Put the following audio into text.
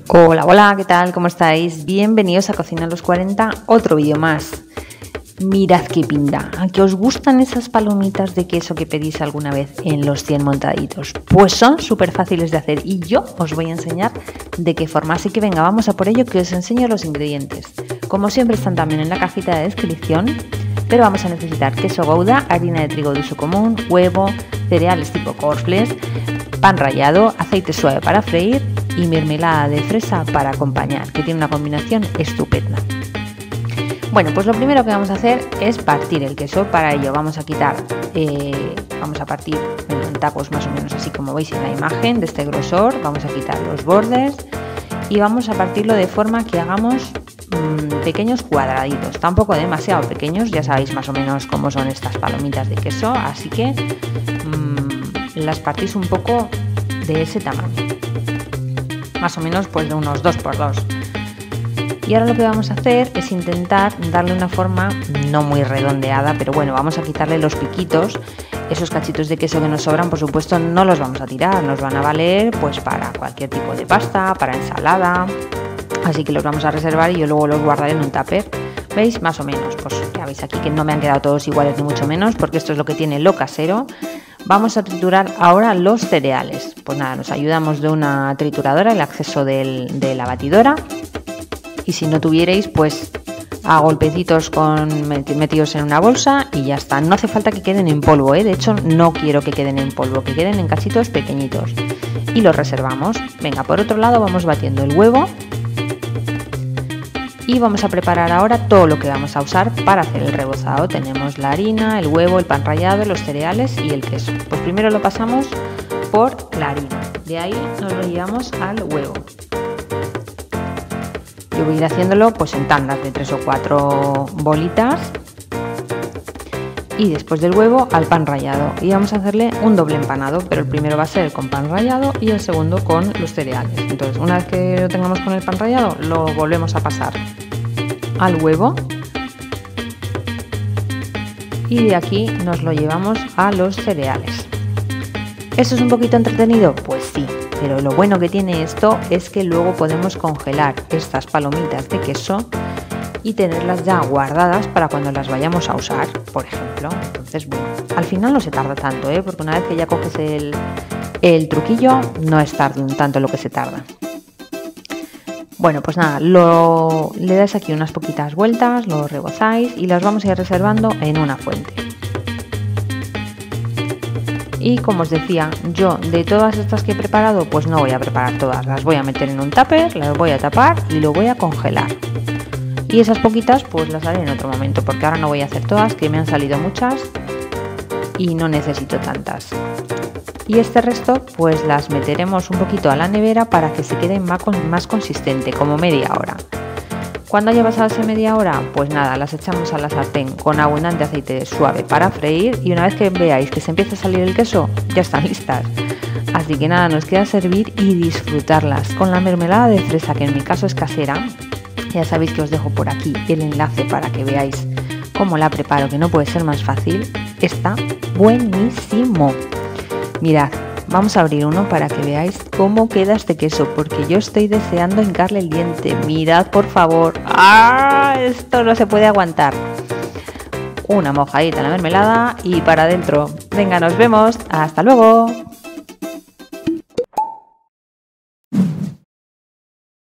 Hola, hola, ¿qué tal? ¿Cómo estáis? Bienvenidos a Cocina a los 40, otro vídeo más. Mirad qué pinta. ¿A qué os gustan esas palomitas de queso que pedís alguna vez en los 100 montaditos? Pues son súper fáciles de hacer y yo os voy a enseñar de qué forma. Así que venga, vamos a por ello, que os enseño los ingredientes. Como siempre están también en la cajita de descripción, pero vamos a necesitar queso Gouda, harina de trigo de uso común, huevo, cereales tipo cornflakes, pan rallado, aceite suave para freír y mermelada de fresa para acompañar, que tiene una combinación estupenda. Bueno, pues lo primero que vamos a hacer es partir el queso. Para ello vamos a partir en tacos más o menos así como veis en la imagen, de este grosor. Vamos a quitar los bordes y vamos a partirlo de forma que hagamos pequeños cuadraditos, tampoco demasiado pequeños. Ya sabéis más o menos cómo son estas palomitas de queso, así que las partís un poco de ese tamaño, más o menos pues de unos 2×2. Y ahora lo que vamos a hacer es intentar darle una forma no muy redondeada, pero bueno, vamos a quitarle los piquitos. Esos cachitos de queso que nos sobran, por supuesto, no los vamos a tirar, nos van a valer pues para cualquier tipo de pasta, para ensalada, así que los vamos a reservar y yo luego los guardaré en un tupper. ¿Veis? Más o menos, pues ya veis aquí que no me han quedado todos iguales ni mucho menos, porque esto es lo que tiene lo casero. Vamos a triturar ahora los cereales. Pues nada, nos ayudamos de una trituradora, el acceso de la batidora. Y si no tuvierais, pues a golpecitos metidos en una bolsa y ya está. No hace falta que queden en polvo, ¿eh? De hecho, no quiero que queden en polvo, que queden en cachitos pequeñitos. Y los reservamos. Venga, por otro lado vamos batiendo el huevo. Y vamos a preparar ahora todo lo que vamos a usar para hacer el rebozado. Tenemos la harina, el huevo, el pan rallado, los cereales y el queso. Pues primero lo pasamos por la harina. De ahí nos lo llevamos al huevo. Yo voy a ir haciéndolo pues en tandas de 3 o 4 bolitas. Y después del huevo al pan rallado. Y vamos a hacerle un doble empanado, pero el primero va a ser con pan rallado y el segundo con los cereales. Entonces, una vez que lo tengamos con el pan rallado, lo volvemos a pasar al huevo. Y de aquí nos lo llevamos a los cereales. ¿Eso es un poquito entretenido? Pues sí. Pero lo bueno que tiene esto es que luego podemos congelar estas palomitas de queso y tenerlas ya guardadas para cuando las vayamos a usar, por ejemplo. Entonces, bueno, al final no se tarda tanto, porque una vez que ya coges el truquillo, no es tanto lo que se tarda. Bueno, pues nada, le dais aquí unas poquitas vueltas, lo rebozáis y las vamos a ir reservando en una fuente. Y como os decía, yo de todas estas que he preparado, pues no voy a preparar todas, las voy a meter en un tupper, las voy a tapar y lo voy a congelar. Y esas poquitas pues las haré en otro momento, porque ahora no voy a hacer todas, que me han salido muchas y no necesito tantas. Y este resto pues las meteremos un poquito a la nevera para que se quede más consistente, como media hora. Cuando haya pasado esa media hora, pues nada, las echamos a la sartén con abundante aceite suave para freír y una vez que veáis que se empieza a salir el queso, ya están listas. Así que nada, nos queda servir y disfrutarlas con la mermelada de fresa, que en mi caso es casera. Ya sabéis que os dejo por aquí el enlace para que veáis cómo la preparo, que no puede ser más fácil. Está buenísimo. Mirad, vamos a abrir uno para que veáis cómo queda este queso, porque yo estoy deseando hincarle el diente. Mirad, por favor. ¡Ah! Esto no se puede aguantar. Una mojadita en la mermelada y para adentro. Venga, nos vemos. Hasta luego.